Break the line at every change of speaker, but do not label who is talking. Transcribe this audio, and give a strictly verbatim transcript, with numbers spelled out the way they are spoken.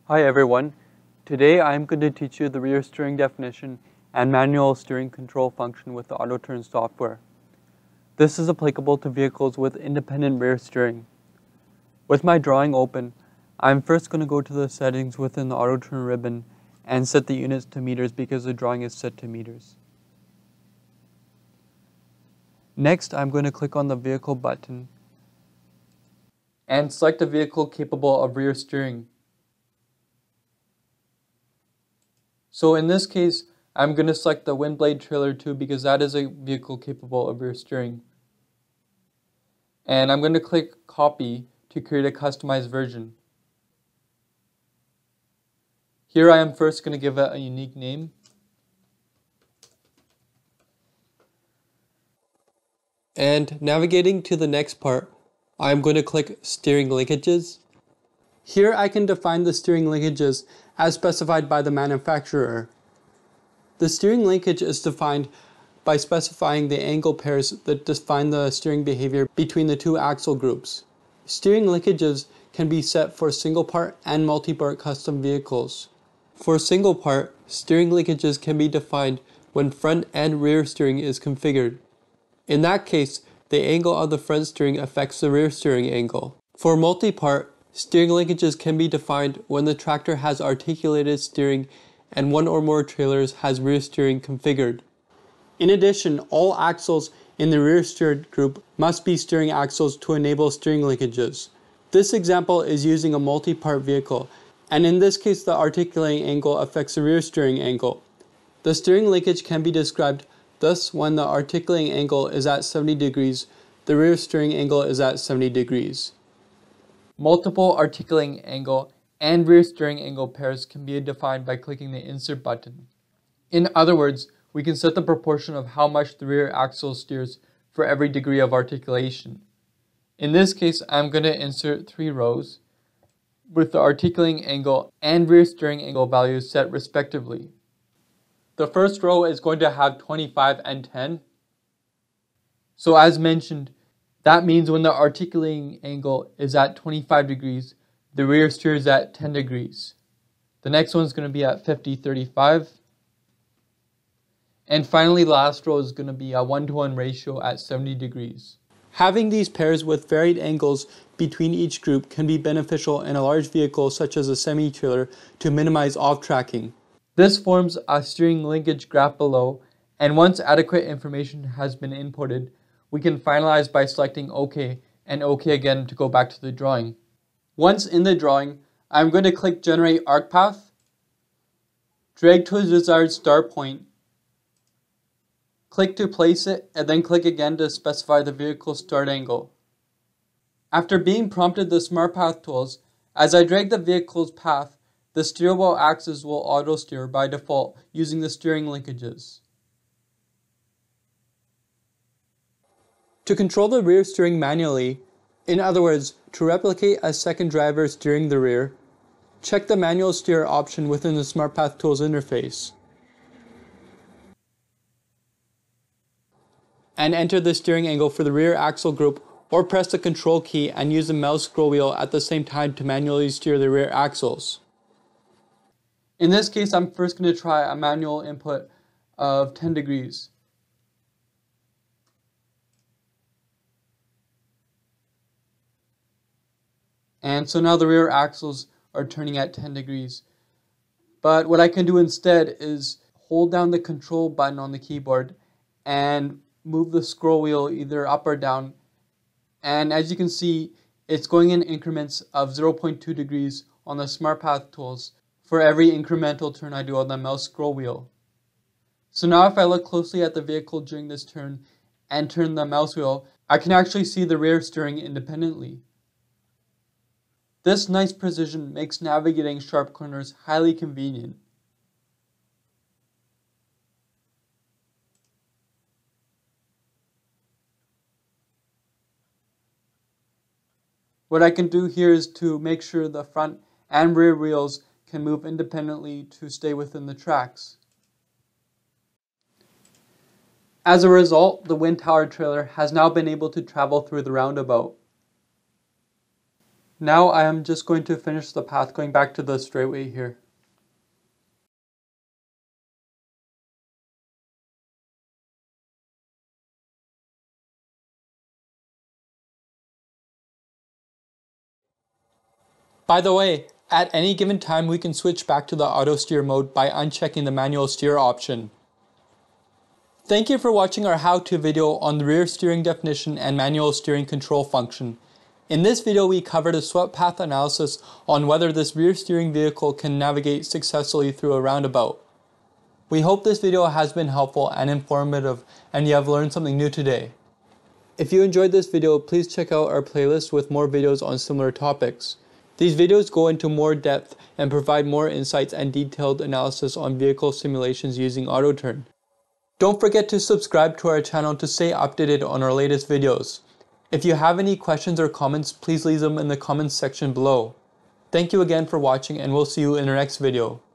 Hi everyone. Today I am going to teach you the rear steering definition and manual steering control function with the AutoTURN software. This is applicable to vehicles with independent rear steering. With my drawing open, I'm first going to go to the settings within the AutoTURN ribbon and set the units to meters because the drawing is set to meters. Next, I'm going to click on the vehicle button and select a vehicle capable of rear steering. So in this case, I'm going to select the Windblade Trailer two because that is a vehicle capable of rear steering. And I'm going to click Copy to create a customized version. Here I am first going to give it a unique name. And navigating to the next part, I'm going to click Steering Linkages. Here I can define the steering linkages as specified by the manufacturer. The steering linkage is defined by specifying the angle pairs that define the steering behavior between the two axle groups. Steering linkages can be set for single part and multi-part custom vehicles. For single part, steering linkages can be defined when front and rear steering is configured. In that case, the angle of the front steering affects the rear steering angle. For multi-part, steering linkages can be defined when the tractor has articulated steering and one or more trailers has rear steering configured. In addition, all axles in the rear steered group must be steering axles to enable steering linkages. This example is using a multi-part vehicle, and in this case the articulating angle affects the rear steering angle. The steering linkage can be described thus: when the articulating angle is at seventy degrees, the rear steering angle is at seventy degrees. Multiple articulating angle and rear steering angle pairs can be defined by clicking the Insert button. In other words, we can set the proportion of how much the rear axle steers for every degree of articulation. In this case, I'm going to insert three rows with the articulating angle and rear steering angle values set respectively. The first row is going to have twenty-five and ten. So as mentioned, that means when the articulating angle is at twenty-five degrees, the rear steer is at ten degrees. The next one is going to be at fifty, thirty-five. And finally, the last row is going to be a one to one ratio at seventy degrees. Having these pairs with varied angles between each group can be beneficial in a large vehicle such as a semi-trailer to minimize off-tracking. This forms a steering linkage graph below, and once adequate information has been inputted, we can finalize by selecting OK and OK again to go back to the drawing. Once in the drawing, I'm going to click Generate Arc Path, drag to the desired start point, click to place it, and then click again to specify the vehicle start angle. After being prompted the Smart Path tools, as I drag the vehicle's path, the steerable axis will auto-steer by default using the steering linkages. To control the rear steering manually, in other words, to replicate a second driver steering the rear, check the manual steer option within the Smart Path Tools interface and enter the steering angle for the rear axle group, or press the control key and use the mouse scroll wheel at the same time to manually steer the rear axles. In this case, I'm first going to try a manual input of ten degrees. And so now the rear axles are turning at ten degrees. But what I can do instead is hold down the control button on the keyboard and move the scroll wheel either up or down. And as you can see, it's going in increments of zero point two degrees on the Smart Path tools for every incremental turn I do on the mouse scroll wheel. So now if I look closely at the vehicle during this turn and turn the mouse wheel, I can actually see the rear steering independently. This nice precision makes navigating sharp corners highly convenient. What I can do here is to make sure the front and rear wheels can move independently to stay within the tracks. As a result, the wind tower trailer has now been able to travel through the roundabout. Now I am just going to finish the path going back to the straightaway here. By the way, at any given time we can switch back to the auto steer mode by unchecking the manual steer option. Thank you for watching our how-to video on the rear steering definition and manual steering control function. In this video we covered a swept path analysis on whether this rear steering vehicle can navigate successfully through a roundabout. We hope this video has been helpful and informative and you have learned something new today. If you enjoyed this video, please check out our playlist with more videos on similar topics. These videos go into more depth and provide more insights and detailed analysis on vehicle simulations using AutoTURN. Don't forget to subscribe to our channel to stay updated on our latest videos. If you have any questions or comments, please leave them in the comments section below. Thank you again for watching and we'll see you in our next video.